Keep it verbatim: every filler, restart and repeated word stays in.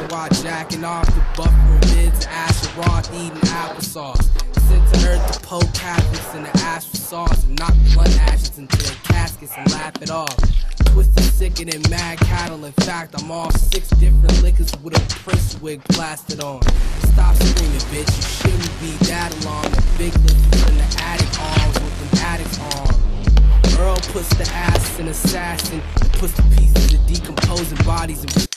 while jacking off the buffer mids, ash and raw eating applesauce. Sent to earth to poke Catholics in the ash for sauce and knock blunt ashes into their caskets and laugh it off. Twisted sicker than mad cattle. In fact, I'm off six different liquors with a Prince wig plastered on. Stop screaming, bitch. You shouldn't be that along. The big liquors in the attic arms with an addict's arm. Earl puts the ass in assassin and puts the pieces of decomposing bodies in